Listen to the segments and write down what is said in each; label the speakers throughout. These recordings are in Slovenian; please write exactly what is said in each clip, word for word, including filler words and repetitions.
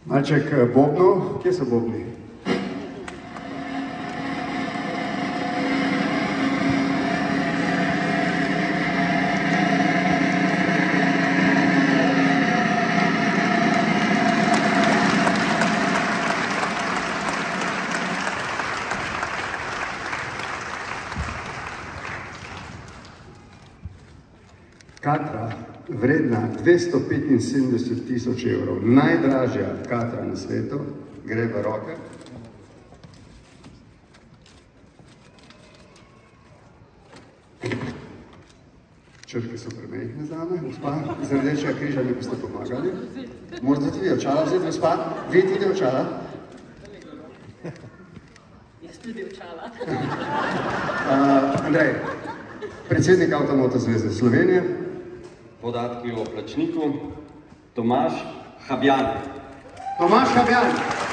Speaker 1: Malček bobnov, kje so bobni? Katra, vredna dvesto petinsedemdeset tisoč evrov, najdražja katra na svetu, gre v roke. Črke so premehne zame, gospa, z Rdečega križa mi boste pomagali. Morate tudi očala vzeti, gospa? Vi tudi očala?
Speaker 2: Jaz tudi očala.
Speaker 1: uh, Andrej, predsednik Avtomoto zveze Slovenije.
Speaker 3: Podatki o plačniku, Tomaž Habjan.
Speaker 1: Tomaž Habjan.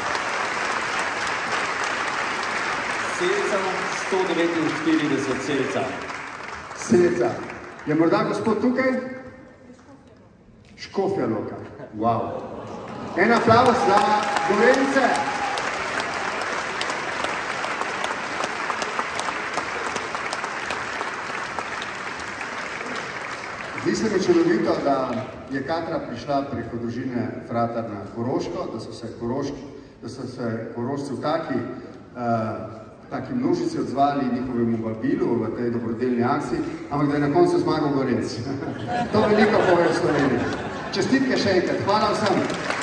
Speaker 3: Selca sto devetinštirideset selca.
Speaker 1: Selca. Je morda gospod tukaj? Škofja Loka. Wow. En aplavz za Gorenjce. Zdi se mi čudovito, da je Katra prišla preko družine Fratar na Koroško, da so se, Koroški, da so se Korošci v taki, uh, taki množici odzvali njihovemu vabilu v tej dobrodelni akciji, ampak da je na koncu zmagal Gorenc. To veliko pove v Sloveniji. Čestitke še enkrat. Hvala vsem.